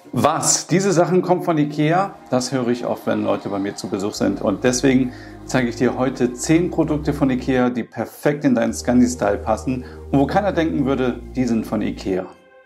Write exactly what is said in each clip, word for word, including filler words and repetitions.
Was? Diese Sachen kommen von IKEA? Das höre ich oft, wenn Leute bei mir zu Besuch sind. Und deswegen zeige ich dir heute zehn Produkte von IKEA, die perfekt in deinen Scandi-Style passen und wo keiner denken würde, die sind von IKEA.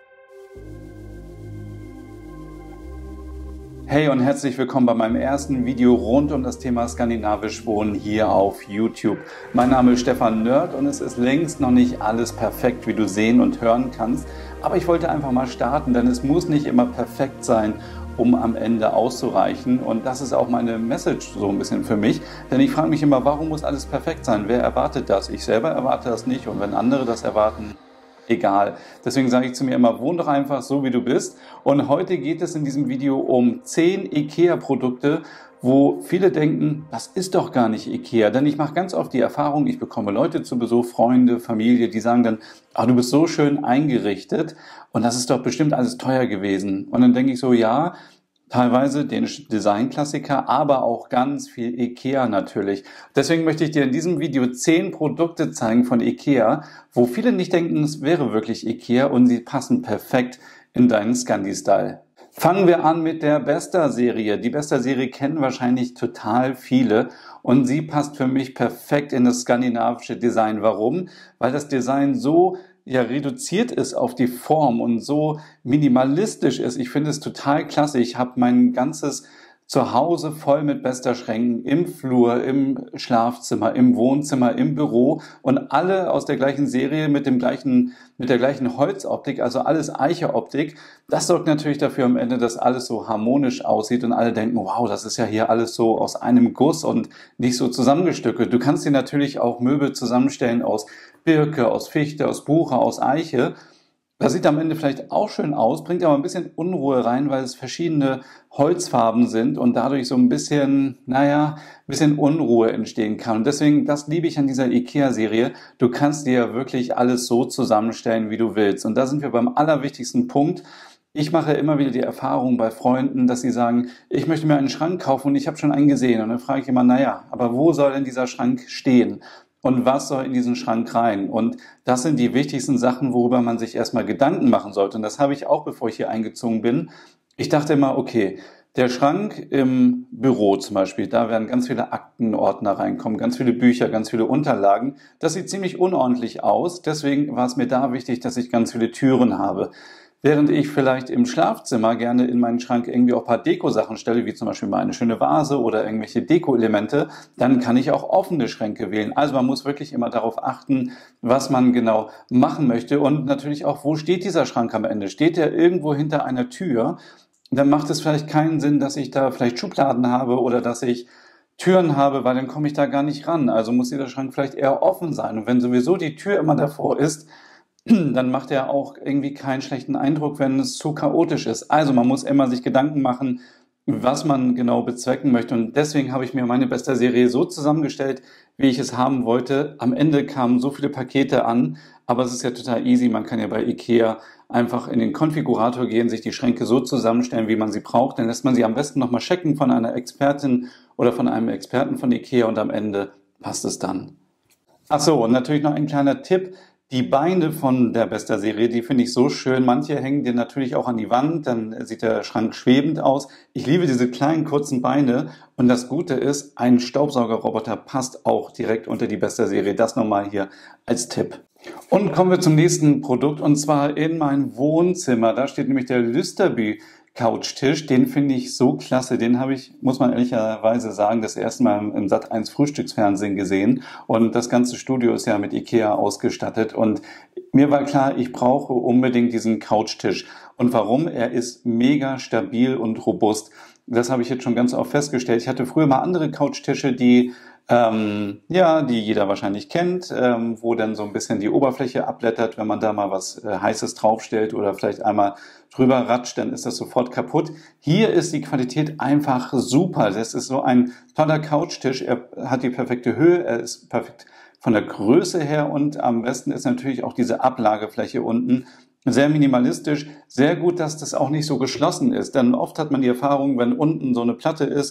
Hey und herzlich willkommen bei meinem ersten Video rund um das Thema skandinavisch Wohnen hier auf YouTube. Mein Name ist Stefan Nörd und es ist längst noch nicht alles perfekt, wie du sehen und hören kannst. Aber ich wollte einfach mal starten, denn es muss nicht immer perfekt sein, um am Ende auszureichen. Und das ist auch meine Message so ein bisschen für mich. Denn ich frage mich immer, warum muss alles perfekt sein? Wer erwartet das? Ich selber erwarte das nicht. Und wenn andere das erwarten, egal. Deswegen sage ich zu mir immer, wohn doch einfach so, wie du bist. Und heute geht es in diesem Video um zehn IKEA-Produkte, wo viele denken, das ist doch gar nicht IKEA. Denn ich mache ganz oft die Erfahrung, ich bekomme Leute zu Besuch, Freunde, Familie, die sagen dann, ach, du bist so schön eingerichtet und das ist doch bestimmt alles teuer gewesen. Und dann denke ich so, ja, teilweise dänische Designklassiker, aber auch ganz viel IKEA natürlich. Deswegen möchte ich dir in diesem Video zehn Produkte zeigen von IKEA, wo viele nicht denken, es wäre wirklich IKEA und sie passen perfekt in deinen Scandi-Style. Fangen wir an mit der Besta-Serie. Die Besta-Serie kennen wahrscheinlich total viele und sie passt für mich perfekt in das skandinavische Design. Warum? Weil das Design so ja reduziert ist auf die Form und so minimalistisch ist. Ich finde es total klasse. Ich habe mein ganzes Zuhause voll mit Besta-Schränken im Flur, im Schlafzimmer, im Wohnzimmer, im Büro und alle aus der gleichen Serie mit dem gleichen, mit der gleichen Holzoptik, also alles Eiche-Optik. Das sorgt natürlich dafür am Ende, dass alles so harmonisch aussieht und alle denken, wow, das ist ja hier alles so aus einem Guss und nicht so zusammengestückelt. Du kannst dir natürlich auch Möbel zusammenstellen aus Birke, aus Fichte, aus Buche, aus Eiche. Das sieht am Ende vielleicht auch schön aus, bringt aber ein bisschen Unruhe rein, weil es verschiedene Holzfarben sind und dadurch so ein bisschen, naja, ein bisschen Unruhe entstehen kann. Und deswegen, das liebe ich an dieser IKEA-Serie. Du kannst dir ja wirklich alles so zusammenstellen, wie du willst. Und da sind wir beim allerwichtigsten Punkt. Ich mache immer wieder die Erfahrung bei Freunden, dass sie sagen, ich möchte mir einen Schrank kaufen und ich habe schon einen gesehen. Und dann frage ich immer, naja, aber wo soll denn dieser Schrank stehen? Und was soll in diesen Schrank rein? Und das sind die wichtigsten Sachen, worüber man sich erstmal Gedanken machen sollte. Und das habe ich auch, bevor ich hier eingezogen bin. Ich dachte immer, okay, der Schrank im Büro zum Beispiel, da werden ganz viele Aktenordner reinkommen, ganz viele Bücher, ganz viele Unterlagen. Das sieht ziemlich unordentlich aus. Deswegen war es mir da wichtig, dass ich ganz viele Türen habe. Während ich vielleicht im Schlafzimmer gerne in meinen Schrank irgendwie auch ein paar Deko-Sachen stelle, wie zum Beispiel mal eine schöne Vase oder irgendwelche Deko-Elemente, dann kann ich auch offene Schränke wählen. Also man muss wirklich immer darauf achten, was man genau machen möchte und natürlich auch, wo steht dieser Schrank am Ende? Steht der irgendwo hinter einer Tür? Dann macht es vielleicht keinen Sinn, dass ich da vielleicht Schubladen habe oder dass ich Türen habe, weil dann komme ich da gar nicht ran. Also muss dieser Schrank vielleicht eher offen sein. Und wenn sowieso die Tür immer davor ist, dann macht er auch irgendwie keinen schlechten Eindruck, wenn es zu chaotisch ist. Also man muss immer sich Gedanken machen, was man genau bezwecken möchte. Und deswegen habe ich mir meine Besta-Serie so zusammengestellt, wie ich es haben wollte. Am Ende kamen so viele Pakete an, aber es ist ja total easy. Man kann ja bei IKEA einfach in den Konfigurator gehen, sich die Schränke so zusammenstellen, wie man sie braucht. Dann lässt man sie am besten nochmal checken von einer Expertin oder von einem Experten von IKEA und am Ende passt es dann. Ach so, und natürlich noch ein kleiner Tipp. Die Beine von der Besta-Serie, die finde ich so schön. Manche hängen dir natürlich auch an die Wand, dann sieht der Schrank schwebend aus. Ich liebe diese kleinen, kurzen Beine. Und das Gute ist, ein Staubsaugerroboter passt auch direkt unter die Besta-Serie. Das nochmal hier als Tipp. Und kommen wir zum nächsten Produkt, und zwar in mein Wohnzimmer. Da steht nämlich der Lysterby Couchtisch, den finde ich so klasse. Den habe ich, muss man ehrlicherweise sagen, das erste Mal im Sat eins Frühstücksfernsehen gesehen. Und das ganze Studio ist ja mit IKEA ausgestattet. Und mir war klar, ich brauche unbedingt diesen Couchtisch. Und warum? Er ist mega stabil und robust. Das habe ich jetzt schon ganz oft festgestellt. Ich hatte früher mal andere Couchtische, die Ähm, ja, die jeder wahrscheinlich kennt, ähm, wo dann so ein bisschen die Oberfläche abblättert, wenn man da mal was äh, Heißes draufstellt oder vielleicht einmal drüber ratscht, dann ist das sofort kaputt. Hier ist die Qualität einfach super. Das ist so ein toller Couchtisch. Er hat die perfekte Höhe, er ist perfekt von der Größe her und am besten ist natürlich auch diese Ablagefläche unten. Sehr minimalistisch, sehr gut, dass das auch nicht so geschlossen ist. Denn oft hat man die Erfahrung, wenn unten so eine Platte ist,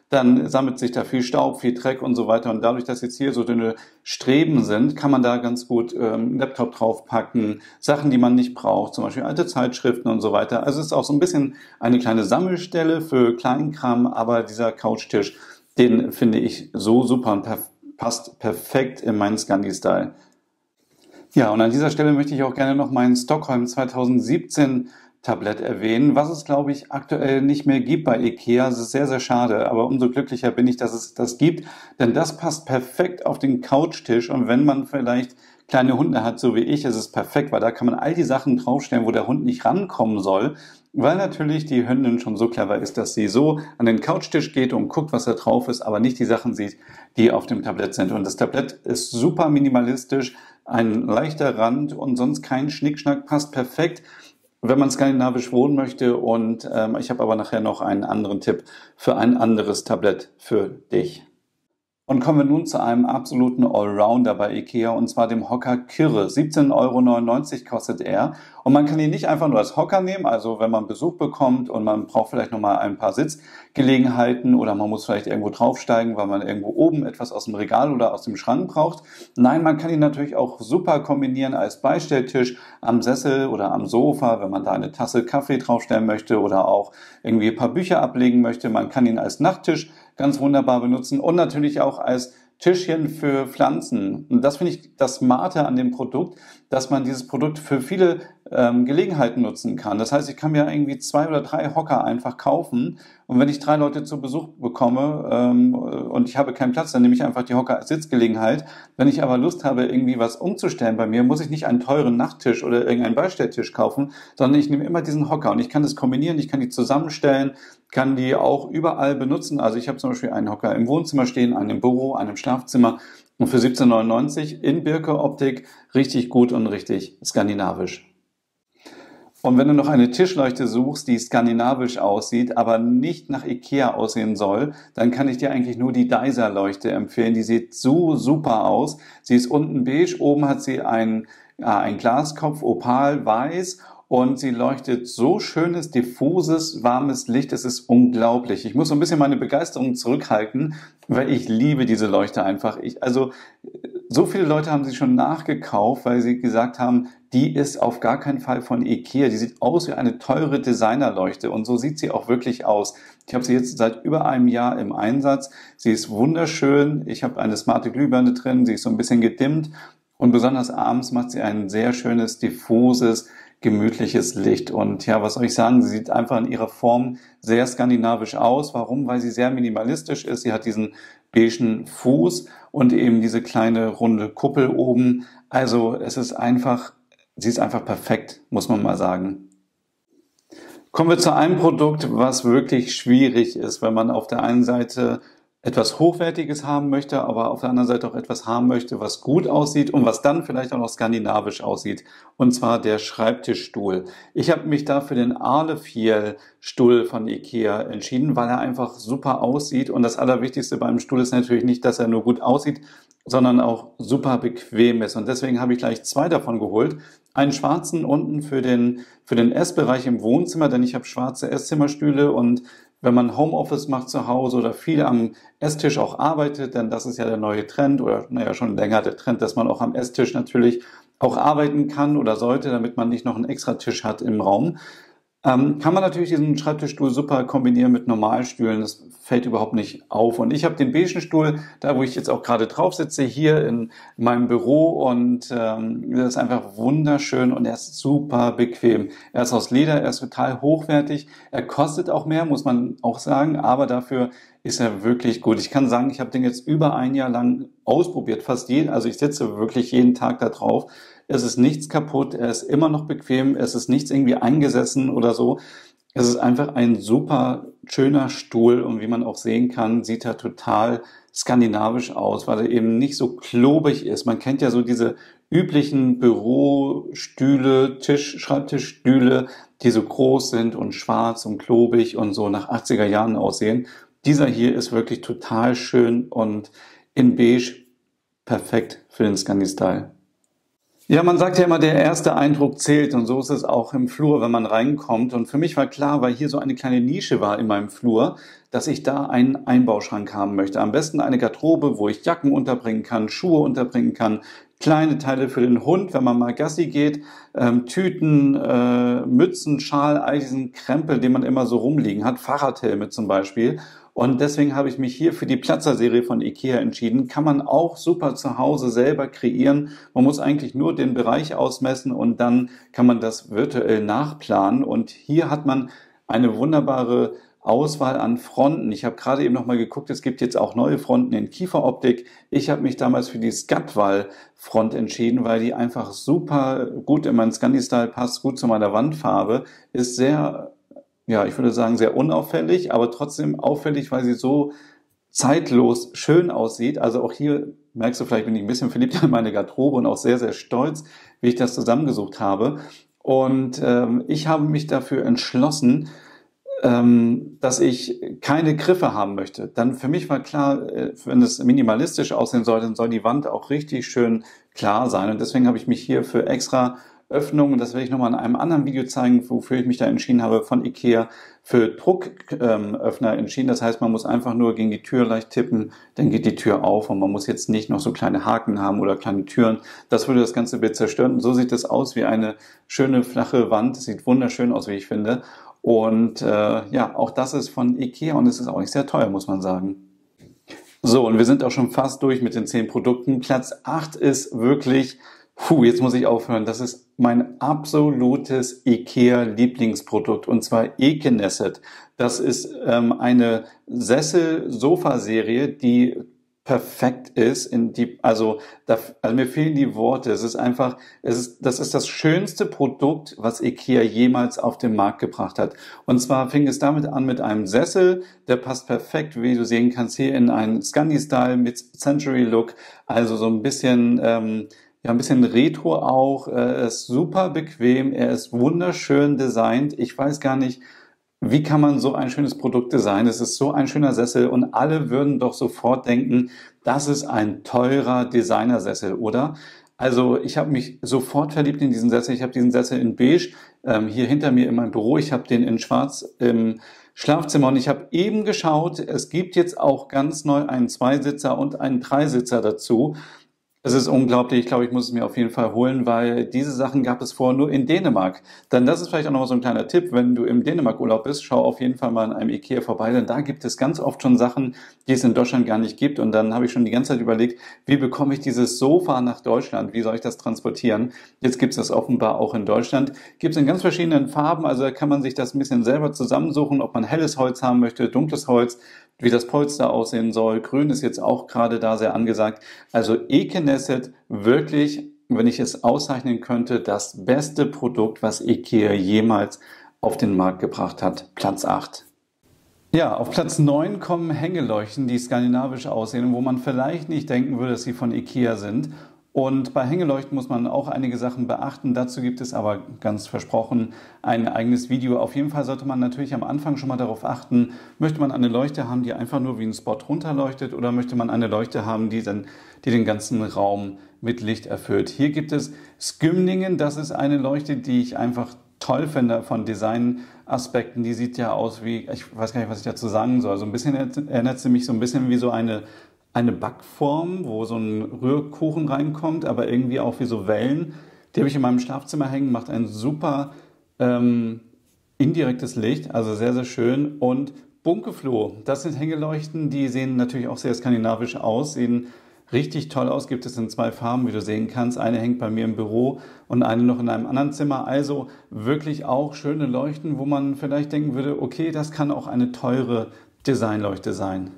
dann sammelt sich da viel Staub, viel Dreck und so weiter. Und dadurch, dass jetzt hier so dünne Streben sind, kann man da ganz gut ähm, einen Laptop draufpacken, Sachen, die man nicht braucht, zum Beispiel alte Zeitschriften und so weiter. Also es ist auch so ein bisschen eine kleine Sammelstelle für Kleinkram, aber dieser Couchtisch, den finde ich so super und perf- passt perfekt in meinen Scandi-Style. Ja, und an dieser Stelle möchte ich auch gerne noch mein Stockholm zwanzig siebzehn Tablett erwähnen, was es, glaube ich, aktuell nicht mehr gibt bei IKEA. Es ist sehr, sehr schade, aber umso glücklicher bin ich, dass es das gibt, denn das passt perfekt auf den Couchtisch und wenn man vielleicht kleine Hunde hat, so wie ich, ist es perfekt, weil da kann man all die Sachen draufstellen, wo der Hund nicht rankommen soll, weil natürlich die Hündin schon so clever ist, dass sie so an den Couchtisch geht und guckt, was da drauf ist, aber nicht die Sachen sieht, die auf dem Tablett sind. Und das Tablett ist super minimalistisch, ein leichter Rand und sonst kein Schnickschnack, passt perfekt, wenn man skandinavisch wohnen möchte. Und ähm, ich habe aber nachher noch einen anderen Tipp für ein anderes Tablett für dich. Und kommen wir nun zu einem absoluten Allrounder bei IKEA, und zwar dem Hocker Kirre. siebzehn Euro neunundneunzig kostet er. Und man kann ihn nicht einfach nur als Hocker nehmen, also wenn man Besuch bekommt und man braucht vielleicht nochmal ein paar Sitzgelegenheiten oder man muss vielleicht irgendwo draufsteigen, weil man irgendwo oben etwas aus dem Regal oder aus dem Schrank braucht. Nein, man kann ihn natürlich auch super kombinieren als Beistelltisch am Sessel oder am Sofa, wenn man da eine Tasse Kaffee draufstellen möchte oder auch irgendwie ein paar Bücher ablegen möchte. Man kann ihn als Nachttisch ganz wunderbar benutzen und natürlich auch als Tischchen für Pflanzen. Und das finde ich das Smarte an dem Produkt, dass man dieses Produkt für viele ähm, Gelegenheiten nutzen kann. Das heißt, ich kann mir irgendwie zwei oder drei Hocker einfach kaufen und wenn ich drei Leute zu Besuch bekomme ähm, und ich habe keinen Platz, dann nehme ich einfach die Hocker als Sitzgelegenheit. Wenn ich aber Lust habe, irgendwie was umzustellen bei mir, muss ich nicht einen teuren Nachttisch oder irgendeinen Beistelltisch kaufen, sondern ich nehme immer diesen Hocker und ich kann das kombinieren, ich kann die zusammenstellen, kann die auch überall benutzen. Also ich habe zum Beispiel einen Hocker im Wohnzimmer stehen, einen im Büro, einen im Schlafzimmer und für siebzehn neunundneunzig in Birke-Optik richtig gut und richtig skandinavisch. Und wenn du noch eine Tischleuchte suchst, die skandinavisch aussieht, aber nicht nach IKEA aussehen soll, dann kann ich dir eigentlich nur die Daiser-Leuchte empfehlen. Die sieht so super aus. Sie ist unten beige, oben hat sie ein, ja, ein Glaskopf, opal, weiß. Und sie leuchtet so schönes, diffuses, warmes Licht. Es ist unglaublich. Ich muss so ein bisschen meine Begeisterung zurückhalten, weil ich liebe diese Leuchte einfach. Ich, also so viele Leute haben sie schon nachgekauft, weil sie gesagt haben, die ist auf gar keinen Fall von IKEA. Die sieht aus wie eine teure Designerleuchte und so sieht sie auch wirklich aus. Ich habe sie jetzt seit über einem Jahr im Einsatz. Sie ist wunderschön. Ich habe eine smarte Glühbirne drin. Sie ist so ein bisschen gedimmt und besonders abends macht sie ein sehr schönes, diffuses, gemütliches Licht. Und ja, was soll ich sagen? Sie sieht einfach in ihrer Form sehr skandinavisch aus. Warum? Weil sie sehr minimalistisch ist. Sie hat diesen beigen Fuß und eben diese kleine runde Kuppel oben. Also es ist einfach, sie ist einfach perfekt, muss man mal sagen. Kommen wir zu einem Produkt, was wirklich schwierig ist, wenn man auf der einen Seite etwas Hochwertiges haben möchte, aber auf der anderen Seite auch etwas haben möchte, was gut aussieht und was dann vielleicht auch noch skandinavisch aussieht. Und zwar der Schreibtischstuhl. Ich habe mich da für den Alefjäll-Stuhl von IKEA entschieden, weil er einfach super aussieht. Und das Allerwichtigste beim Stuhl ist natürlich nicht, dass er nur gut aussieht, sondern auch super bequem ist. Und deswegen habe ich gleich zwei davon geholt. Einen schwarzen unten für den, für den Essbereich im Wohnzimmer, denn ich habe schwarze Esszimmerstühle und wenn man Homeoffice macht zu Hause oder viel am Esstisch auch arbeitet, denn das ist ja der neue Trend oder naja schon länger der Trend, dass man auch am Esstisch natürlich auch arbeiten kann oder sollte, damit man nicht noch einen extra Tisch hat im Raum. Ähm, kann man natürlich diesen Schreibtischstuhl super kombinieren mit Normalstühlen, das fällt überhaupt nicht auf. Und ich habe den beigen Stuhl, da wo ich jetzt auch gerade drauf sitze, hier in meinem Büro und ähm, das ist einfach wunderschön und er ist super bequem. Er ist aus Leder, er ist total hochwertig, er kostet auch mehr, muss man auch sagen, aber dafür ist er wirklich gut. Ich kann sagen, ich habe den jetzt über ein Jahr lang ausprobiert, fast jeden, also ich sitze wirklich jeden Tag da drauf. Es ist nichts kaputt, er ist immer noch bequem, es ist nichts irgendwie eingesessen oder so. Es ist einfach ein super schöner Stuhl und wie man auch sehen kann, sieht er total skandinavisch aus, weil er eben nicht so klobig ist. Man kennt ja so diese üblichen Bürostühle, Tisch, Schreibtischstühle, die so groß sind und schwarz und klobig und so nach achtziger Jahren aussehen. Dieser hier ist wirklich total schön und in beige perfekt für den Scandi-Style. Ja, man sagt ja immer, der erste Eindruck zählt und so ist es auch im Flur, wenn man reinkommt. Und für mich war klar, weil hier so eine kleine Nische war in meinem Flur, dass ich da einen Einbauschrank haben möchte. Am besten eine Garderobe, wo ich Jacken unterbringen kann, Schuhe unterbringen kann, kleine Teile für den Hund, wenn man mal Gassi geht, ähm, Tüten, äh, Mützen, Schal, all diesen Krempel, den man immer so rumliegen hat, Fahrradhelme zum Beispiel. Und deswegen habe ich mich hier für die Platzer-Serie von IKEA entschieden. Kann man auch super zu Hause selber kreieren. Man muss eigentlich nur den Bereich ausmessen und dann kann man das virtuell nachplanen. Und hier hat man eine wunderbare Auswahl an Fronten. Ich habe gerade eben noch mal geguckt, es gibt jetzt auch neue Fronten in Kieferoptik. Ich habe mich damals für die Skatwall-Front entschieden, weil die einfach super gut in meinen Scandi-Style passt, gut zu meiner Wandfarbe, ist sehr, ja, ich würde sagen, sehr unauffällig, aber trotzdem auffällig, weil sie so zeitlos schön aussieht. Also auch hier merkst du vielleicht, bin ich ein bisschen verliebt in meine Garderobe und auch sehr, sehr stolz, wie ich das zusammengesucht habe. Und ähm, ich habe mich dafür entschlossen, ähm, dass ich keine Griffe haben möchte. Dann für mich war klar, äh, wenn es minimalistisch aussehen soll, dann soll die Wand auch richtig schön klar sein. Und deswegen habe ich mich hier für extra Öffnungen, das werde ich nochmal in einem anderen Video zeigen, wofür ich mich da entschieden habe, von IKEA für Drucköffner entschieden. Das heißt, man muss einfach nur gegen die Tür leicht tippen, dann geht die Tür auf und man muss jetzt nicht noch so kleine Haken haben oder kleine Türen. Das würde das ganze Bild zerstören. Und so sieht es aus wie eine schöne flache Wand. Das sieht wunderschön aus, wie ich finde. Und äh, ja, auch das ist von IKEA und es ist auch nicht sehr teuer, muss man sagen. So, und wir sind auch schon fast durch mit den zehn Produkten. Platz acht ist wirklich, puh, jetzt muss ich aufhören, das ist mein absolutes IKEA-Lieblingsprodukt und zwar Ekeneset. Das ist ähm, eine Sessel-Sofa-Serie, die perfekt ist, in die, also, da, also mir fehlen die Worte. Es ist einfach, es ist, das ist das schönste Produkt, was IKEA jemals auf den Markt gebracht hat. Und zwar fing es damit an mit einem Sessel, der passt perfekt, wie du sehen kannst, hier in einen Scandi-Style mit Century-Look, also so ein bisschen, ähm, ja, ein bisschen Retro auch. Er ist super bequem, er ist wunderschön designt. Ich weiß gar nicht, wie kann man so ein schönes Produkt designen? Es ist so ein schöner Sessel und alle würden doch sofort denken, das ist ein teurer Designersessel, oder? Also ich habe mich sofort verliebt in diesen Sessel. Ich habe diesen Sessel in beige ähm, hier hinter mir in meinem Büro. Ich habe den in schwarz im Schlafzimmer und ich habe eben geschaut, es gibt jetzt auch ganz neu einen Zweisitzer und einen Dreisitzer dazu. Es ist unglaublich, ich glaube, ich muss es mir auf jeden Fall holen, weil diese Sachen gab es vorher nur in Dänemark. Dann das ist vielleicht auch noch mal so ein kleiner Tipp, wenn du im Dänemark-Urlaub bist, schau auf jeden Fall mal in einem IKEA vorbei, denn da gibt es ganz oft schon Sachen, die es in Deutschland gar nicht gibt. Und dann habe ich schon die ganze Zeit überlegt, wie bekomme ich dieses Sofa nach Deutschland? Wie soll ich das transportieren? Jetzt gibt es das offenbar auch in Deutschland. Gibt es in ganz verschiedenen Farben, also da kann man sich das ein bisschen selber zusammensuchen, ob man helles Holz haben möchte, dunkles Holz, wie das Polster aussehen soll. Grün ist jetzt auch gerade da sehr angesagt. Also Ekeneset, wirklich, wenn ich es auszeichnen könnte, das beste Produkt, was IKEA jemals auf den Markt gebracht hat. Platz acht. Ja, auf Platz neun kommen Hängeleuchten, die skandinavisch aussehen und wo man vielleicht nicht denken würde, dass sie von IKEA sind. Und bei Hängeleuchten muss man auch einige Sachen beachten. Dazu gibt es aber ganz versprochen ein eigenes Video. Auf jeden Fall sollte man natürlich am Anfang schon mal darauf achten, möchte man eine Leuchte haben, die einfach nur wie ein Spot runterleuchtet oder möchte man eine Leuchte haben, die, dann, die den ganzen Raum mit Licht erfüllt. Hier gibt es Skymningen, das ist eine Leuchte, die ich einfach toll finde von Designaspekten. Die sieht ja aus wie, ich weiß gar nicht, was ich dazu sagen soll. So ein bisschen erinnert sie mich so ein bisschen wie so eine eine Backform, wo so ein Rührkuchen reinkommt, aber irgendwie auch wie so Wellen. Die habe ich in meinem Schlafzimmer hängen, macht ein super ähm, indirektes Licht, also sehr, sehr schön. Und Bunkefloh, das sind Hängeleuchten, die sehen natürlich auch sehr skandinavisch aus, sehen richtig toll aus, gibt es in zwei Farben, wie du sehen kannst. Eine hängt bei mir im Büro und eine noch in einem anderen Zimmer. Also wirklich auch schöne Leuchten, wo man vielleicht denken würde, okay, das kann auch eine teure Designleuchte sein.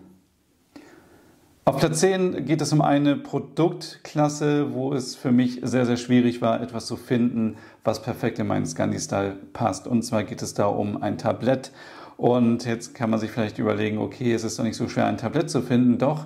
Auf Platz zehn geht es um eine Produktklasse, wo es für mich sehr, sehr schwierig war, etwas zu finden, was perfekt in meinen Scandi-Style passt. Und zwar geht es da um ein Tablett. Und jetzt kann man sich vielleicht überlegen, okay, es ist doch nicht so schwer, ein Tablett zu finden. Doch,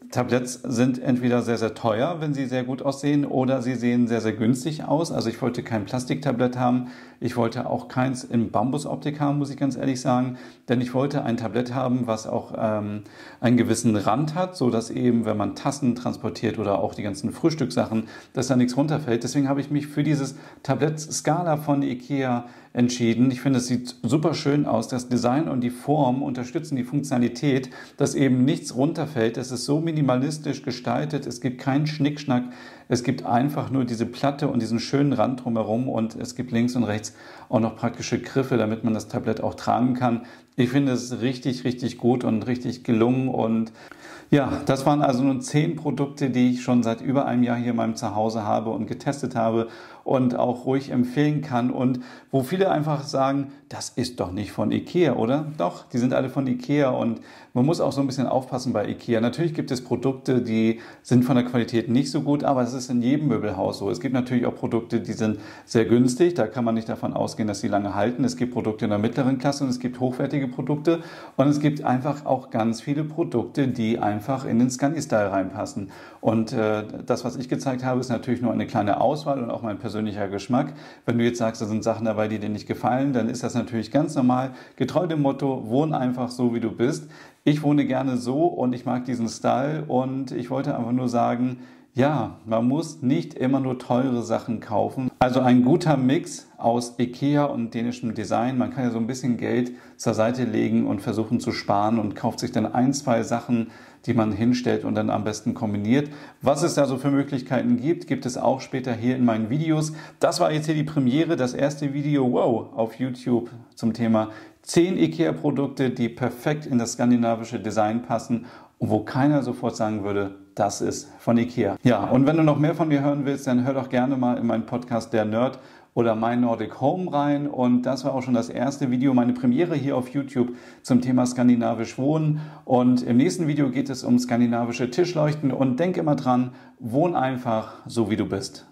Tabletts sind entweder sehr, sehr teuer, wenn sie sehr gut aussehen, oder sie sehen sehr, sehr günstig aus. Also ich wollte kein Plastiktablett haben. Ich wollte auch keins in Bambusoptik haben, muss ich ganz ehrlich sagen. Denn ich wollte ein Tablett haben, was auch ähm, einen gewissen Rand hat, so dass eben, wenn man Tassen transportiert oder auch die ganzen Frühstückssachen, dass da nichts runterfällt. Deswegen habe ich mich für dieses Tablett Scala von IKEA entschieden. Ich finde, es sieht super schön aus. Das Design und die Form unterstützen die Funktionalität, dass eben nichts runterfällt. Es ist so minimalistisch gestaltet. Es gibt keinen Schnickschnack. Es gibt einfach nur diese Platte und diesen schönen Rand drumherum und es gibt links und rechts auch noch praktische Griffe, damit man das Tablett auch tragen kann. Ich finde es richtig, richtig gut und richtig gelungen und ja, das waren also nun zehn Produkte, die ich schon seit über einem Jahr hier in meinem Zuhause habe und getestet habe und auch ruhig empfehlen kann und wo viele einfach sagen, das ist doch nicht von IKEA, oder? Doch, die sind alle von IKEA und man muss auch so ein bisschen aufpassen bei IKEA. Natürlich gibt es Produkte, die sind von der Qualität nicht so gut, aber es ist in jedem Möbelhaus so. Es gibt natürlich auch Produkte, die sind sehr günstig, da kann man nicht davon ausgehen, dass sie lange halten. Es gibt Produkte in der mittleren Klasse und es gibt hochwertige Produkte und es gibt einfach auch ganz viele Produkte, die einfach in den Scandi-Style reinpassen. Und äh, das, was ich gezeigt habe, ist natürlich nur eine kleine Auswahl und auch mein persönlicher Geschmack. Wenn du jetzt sagst, da sind Sachen dabei, die dir nicht gefallen, dann ist das natürlich ganz normal. Getreu dem Motto, wohn einfach so, wie du bist. Ich wohne gerne so und ich mag diesen Style und ich wollte einfach nur sagen, ja, man muss nicht immer nur teure Sachen kaufen. Also ein guter Mix aus IKEA und dänischem Design. Man kann ja so ein bisschen Geld zur Seite legen und versuchen zu sparen und kauft sich dann ein, zwei Sachen, die man hinstellt und dann am besten kombiniert. Was es da so für Möglichkeiten gibt, gibt es auch später hier in meinen Videos. Das war jetzt hier die Premiere, das erste Video, wow, auf YouTube zum Thema zehn IKEA-Produkte, die perfekt in das skandinavische Design passen und wo keiner sofort sagen würde, das ist von IKEA. Ja, und wenn du noch mehr von mir hören willst, dann hör doch gerne mal in meinen Podcast Der Nerd oder My Nordic Home rein. Und das war auch schon das erste Video, meine Premiere hier auf YouTube zum Thema skandinavisch Wohnen. Und im nächsten Video geht es um skandinavische Tischleuchten. Und denk immer dran, wohn einfach so, wie du bist.